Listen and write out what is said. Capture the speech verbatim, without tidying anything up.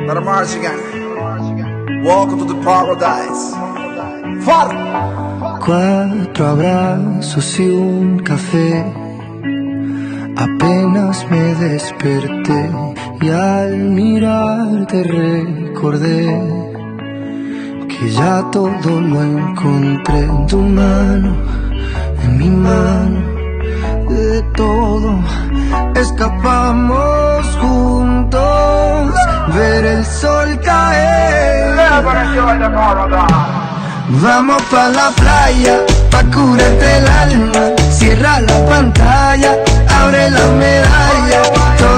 Para Michigan. Welcome to the paradise. Far. Cuatro abrazos y un café. Apenas me desperté y al mirarte recordé que ya todo lo encontré en tu mano, en mi mano. De todo escapamos juntos, ver el sol caer. Vamos pa' la playa, pa' curarte el alma. Cierra la pantalla, abre la medalla.